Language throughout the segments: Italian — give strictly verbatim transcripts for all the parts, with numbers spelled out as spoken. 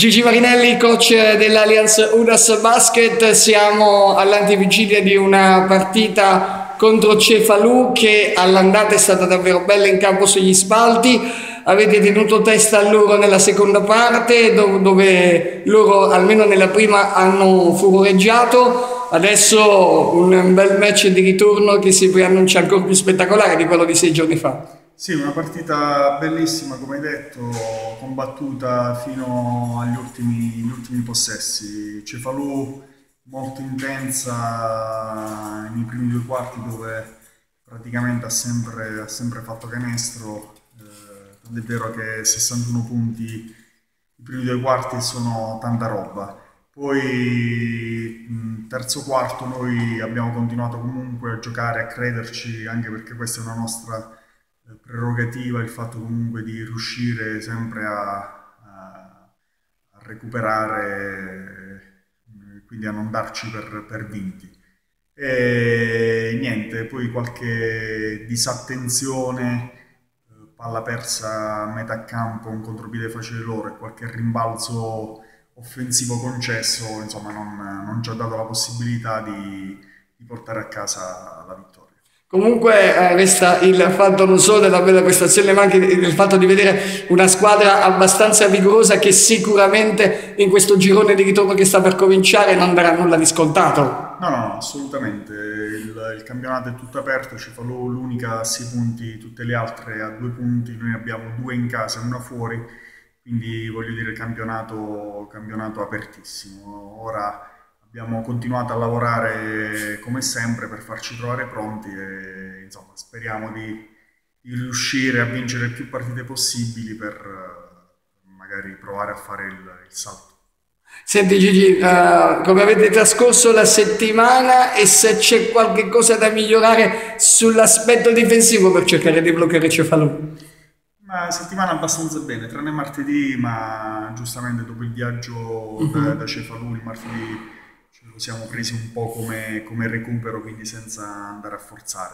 Gigi Marinelli, coach dell'Allianz Udas Basket, siamo all'antivigilia di una partita contro Cefalù che all'andata è stata davvero bella in campo sugli spalti. Avete tenuto testa a loro nella seconda parte dove loro almeno nella prima hanno furoreggiato. Adesso un bel match di ritorno che si preannuncia ancora più spettacolare di quello di sei giorni fa. Sì, una partita bellissima, come hai detto, combattuta fino agli ultimi, gli ultimi possessi. Cefalù molto intensa nei primi due quarti, dove praticamente ha sempre, ha sempre fatto canestro, eh, tant'è vero che sessantuno punti i primi due quarti sono tanta roba. Poi terzo quarto noi abbiamo continuato comunque a giocare, a crederci, anche perché questa è una nostra prerogativa, il fatto comunque di riuscire sempre a, a, a recuperare, quindi a non darci per, per vinti. E niente, poi qualche disattenzione, palla persa a metà campo, un contropiede facile loro e qualche rimbalzo offensivo concesso, insomma non, non ci ha dato la possibilità di, di portare a casa la vittoria. Comunque eh, resta il fatto non solo della bella prestazione, ma anche del fatto di vedere una squadra abbastanza vigorosa che sicuramente in questo girone di ritorno che sta per cominciare non darà nulla di scontato. No, no, no, assolutamente. Il, il campionato è tutto aperto, Cefalù l'unica a sei punti, tutte le altre a due punti, noi abbiamo due in casa e una fuori, quindi voglio dire campionato, campionato apertissimo. Ora abbiamo continuato a lavorare come sempre per farci trovare pronti e insomma speriamo di, di riuscire a vincere più partite possibili per uh, magari provare a fare il, il salto. Senti Gigi, uh, come avete trascorso la settimana e se c'è qualche cosa da migliorare sull'aspetto difensivo per cercare di bloccare Cefalù? Una settimana abbastanza bene, tranne martedì, ma giustamente dopo il viaggio uh-huh. da, da Cefalù il martedì ce lo siamo presi un po' come, come recupero, quindi senza andare a forzare.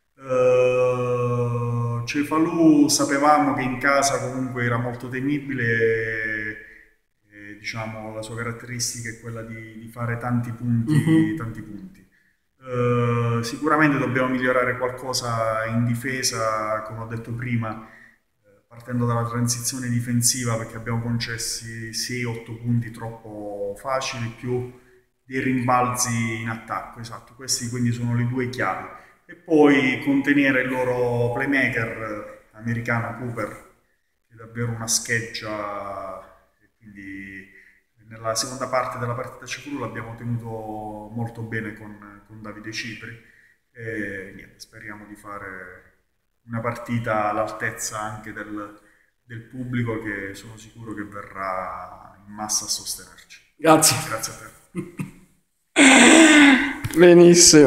Uh, Cefalù sapevamo che in casa comunque era molto temibile e, e diciamo la sua caratteristica è quella di, di fare tanti punti. Uh-huh. tanti punti. Uh, sicuramente dobbiamo migliorare qualcosa in difesa, come ho detto prima, partendo dalla transizione difensiva, perché abbiamo concessi sei otto punti troppo facili, più dei rimbalzi in attacco, esatto, questi quindi sono le due chiavi. E poi contenere il loro playmaker americano Cooper, che è davvero una scheggia, e quindi nella seconda parte della partita Cefalù l'abbiamo tenuto molto bene con, con Davide Cipri e niente, speriamo di fare una partita all'altezza anche del, del pubblico, che sono sicuro che verrà in massa a sostenerci. Grazie. Grazie a te. Benissimo.